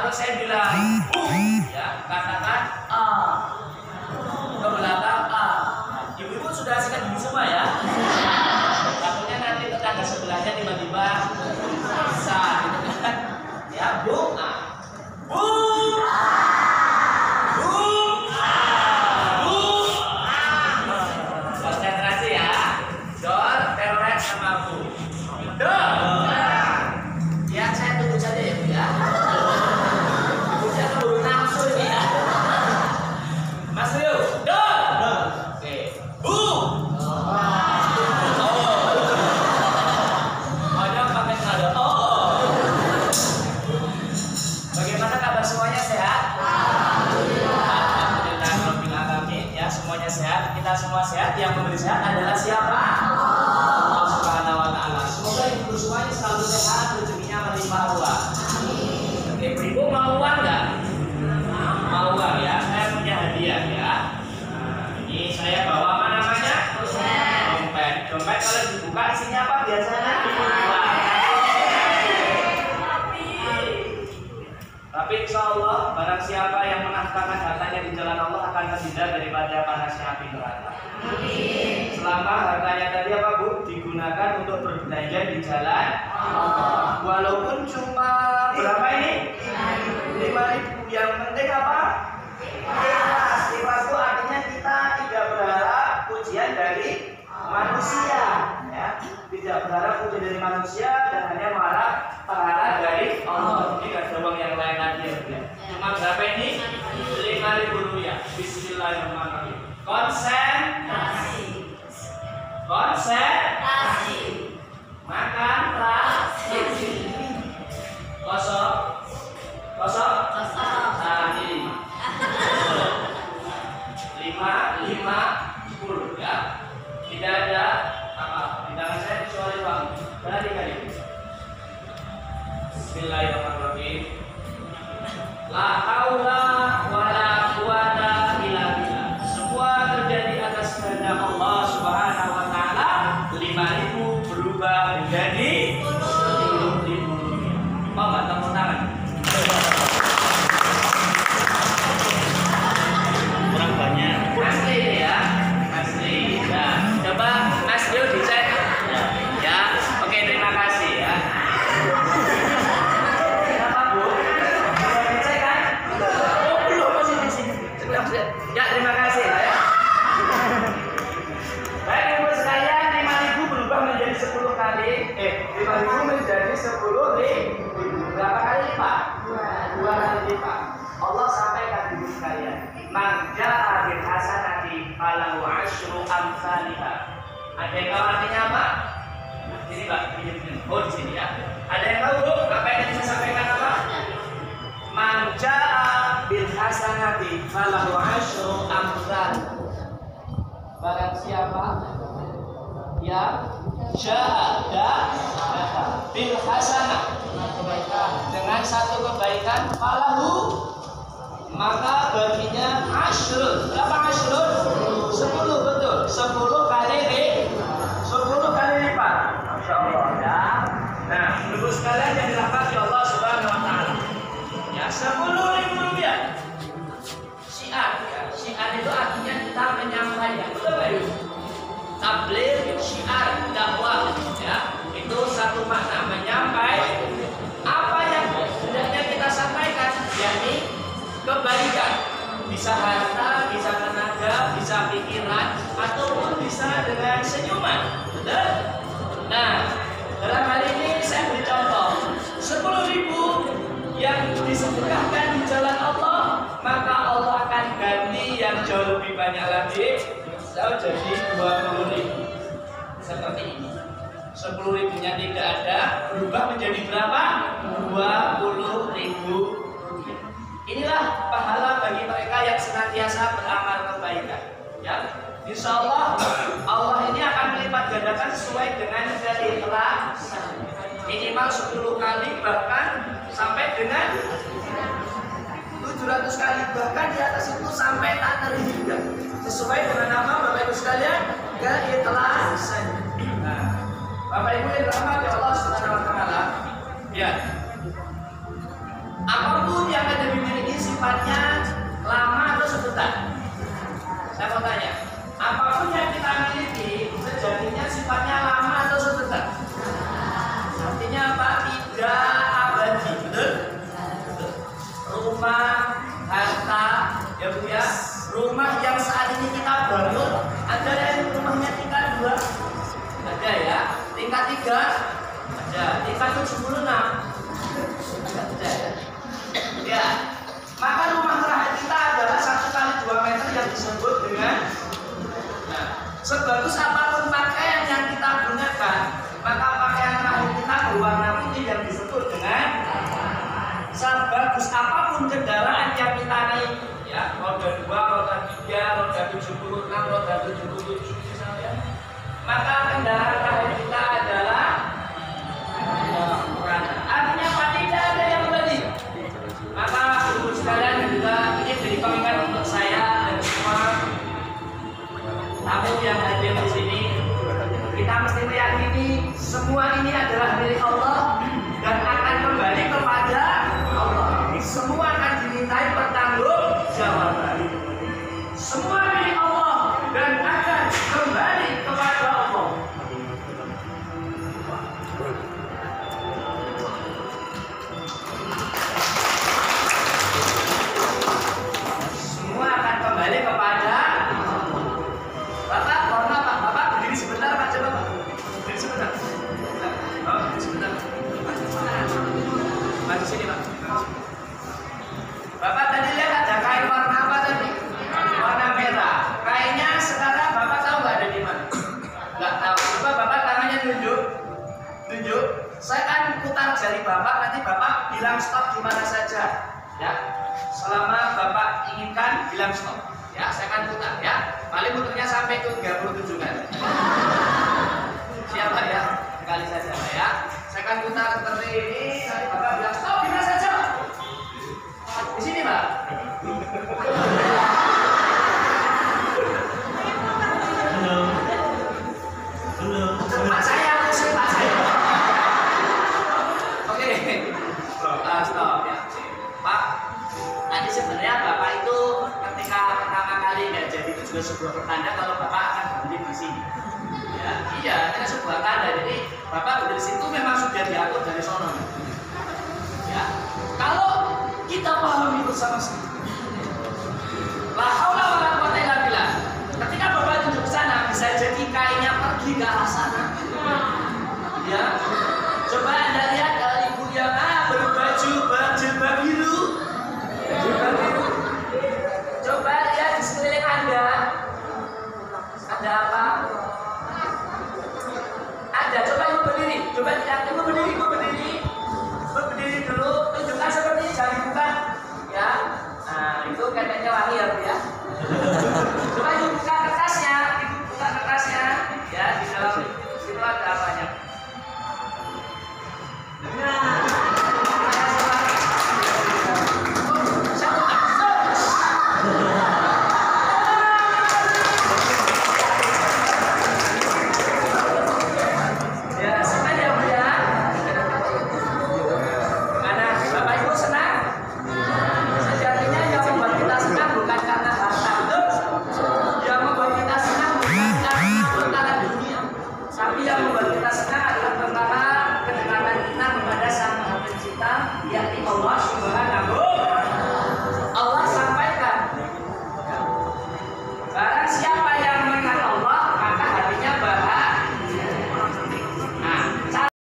Kalau saya bilang ya katakan a, ke belakang a. Ibu-ibu sudah sikat gigi semua ya. Takutnya nanti tetangga sebelahnya tiba-tiba bisa gitu kan. Ya, bu a. Bu a. Bu a. Bu a. Konsentrasi ya. Dor, teroret sama bu. Dor. Ya, saya tunggu saja ya, Bu ya. Bu saya keburu nafsu ini ya. Mas Rio, dor. Oke. Bu. Bagaimana kabar semuanya, sehat? Alhamdulillah rabbil alamin ya, semuanya sehat. Kita semua sehat. Yang memberi sehat adalah siapa? Allah Subhanahu wa taala. Semoga ibu semuanya selalu sehat, rezekinya melimpah ruah. Oke, ibu mau uang enggak? Mau uang ya. Saya punya hadiah ya. Ini saya bawa apa namanya? Dompet. Dompet kalau dibuka isinya apa biasanya? Tapi insya Allah barang siapa yang menafkahkan hartanya di jalan Allah akan terhindar daripada panasnya api neraka. Selama hartanya tadi apa Bu? Digunakan untuk berbelanja di jalan Allah. Walaupun cuma berapa ini? 5.000. Yang penting apa? Ikhlas. Ikhlas itu artinya kita tidak berharap pujian dari manusia, ya. Tidak berharap pujian dari manusia dan hanya berharap pahala dari Allah. Ini gak ada uang yang lain lagi ya. Cuma berapa ini? 5.000 rupiah. Bismillahirrahmanirrahim. Konsentrasi. Makan terakhir. Kosong. Tadi. 5, 10 ya. Tidak ada apa di tangan saya kecuali uang. Perhatikan ini. Bismillahirrahmanirrahim. La haula wala quwata illa billah. Semua terjadi atas kehendak Allah Subhanahu wa taala. 5.000 berubah menjadi 10.000 rupiah. Mau enggak tepuk tangan? Kurang banyak. Asli ya. Asli. Nah, coba Mas Dio dicek. Ya. Oke, terima kasih ya. Ya, terima kasih ya. Baik ibu sekalian, 5.000 berubah menjadi 10 kali. 5.000 menjadi 10.000. Berapa kali lipat? 2 kali lipat. Allah sampaikan ibu sekalian. Man jaa bil hasanati falahu asyru amsalha. Ada yang tahu artinya apa? Sini Pak, oh di sini ya. Ada yang tahu Bu? Apa yang saya sampaikan apa? Man jaa bil hasanati falahu asyru amsalha. Barang siapa yang jaa bil hasanah dengan satu kebaikan falahu maka baginya asyrun. Berapa asyrun? 10 betul. 10 kali lipat. Masya Allah ya. Nah, ibu sekalian yang dirahmati Allah Subhanahu wa taala. Ya, 10.000 rupiah. Syiar ya. Syiar itu artinya kita menyampaikan. Betul Pak Ibu? Tabligh, syiar, dakwah ya. Itu satu makna menyampaikan apa yang hendaknya kita sampaikan, yakni kebaikan. Bisa harta, bisa tenaga, bisa pikiran, ataupun bisa dengan senyuman. Betul? Nah, dalam hal ini saya beri contoh 10.000 yang disedekahkan di jalan Allah, maka Allah akan ganti yang jauh lebih banyak lagi, jadi 20.000. Seperti ini. 10.000-nya tidak ada, berubah menjadi berapa? 20.000 rupiah. Inilah pahala bagi mereka yang senantiasa beramal kebaikan. Ya, insya Allah Allah ini akan melipat gandakan sesuai dengan keikhlasan. Minimal 10 kali bahkan sampai dengan 700 kali, bahkan di atas itu sampai tak terhingga. Sesuai dengan nama Bapak Ibu sekalian, keikhlasan. Nah, Bapak Ibu yang dirahmati Allah Subhanahu wa taala, ya. Apapun yang sifatnya lama atau sebentar? Saya mau tanya, apapun yang kita miliki sejatinya sifatnya lama atau sebentar? Artinya apa? Tidak abadi, betul? Rumah, harta, ya Bu ya. Rumah yang saat ini kita bangun, ada yang rumahnya tingkat 2? Ada ya. Tingkat 3? Ada. Tingkat 76? Ada ya. Ya. Maka rumah terakhir kita adalah 1 kali 2 meter yang disebut dengan, nah, sebagus apapun pakaian yang kita gunakan, maka pakaian terakhir kita berwarna putih yang disebut dengan, sebagus apapun kendaraan yang kita naiki, ya, roda 2, roda 3, roda 76, roda 77 misalnya, maka kendaraan terakhir kita adalah warna. Artinya apa? Tidak ada yang abadi. Maka ibu sekalian juga ini jadi pengingat untuk saya dan semua tamu yang hadir di sini. Kita mesti meyakini semua ini adalah milik Allah dan akan kembali kepada Allah. Semua akan dimintai pertanggungjawaban. Semua milik Allah dan akan kembali kepada Allah. Semua akan kembali kepada Bapak. Mohon maaf Pak, Bapak berdiri sebentar Pak, coba Pak. Berdiri sebentar. Oh, berdiri sebentar. Maju sini Pak. Bapak tadi lihat ada kain warna apa tadi? Warna merah. Kainnya sekarang Bapak tahu nggak ada di mana? Nggak tahu. Coba Bapak tangannya tunjuk. Tunjuk. Saya akan putar jari Bapak, nanti Bapak bilang stop di mana saja. Ya. Selama Bapak inginkan bilang stop. Ya, saya akan putar ya. Paling putarnya sampai ke 37 kali. Siapa ya? Sekali saja Pak ya. Saya akan putar seperti ini, nanti Bapak bilang stop di mana saja Pak. Di sini Pak. Pak saya, Pak saya. Oke. Stop ya. Pak, tadi sebenarnya Bapak itu ketika pertama kali nggak jadi itu juga sebuah pertanda kalau Bapak akan berhenti di sini. Ya, iya, itu sebuah tanda. Jadi Bapak berhenti di situ memang sudah diatur dari sono. Ya, kalau kita pahami bersama-sama. La haula wala quwata illa billah. Ketika Bapak tunjuk ke sana, bisa jadi kainnya pergi ke arah sana. Ya, coba Anda lihat ibu yang berbaju berjilbab biru. Coba lihat di sekeliling Anda. Ada apa? Ada. Coba ibu berdiri. Coba lihat ibu berdiri, ibu berdiri. Ibu berdiri dulu. Tunjukkan seperti jari bukan. Ya. Nah, itu katanya wangi ya Bu ya.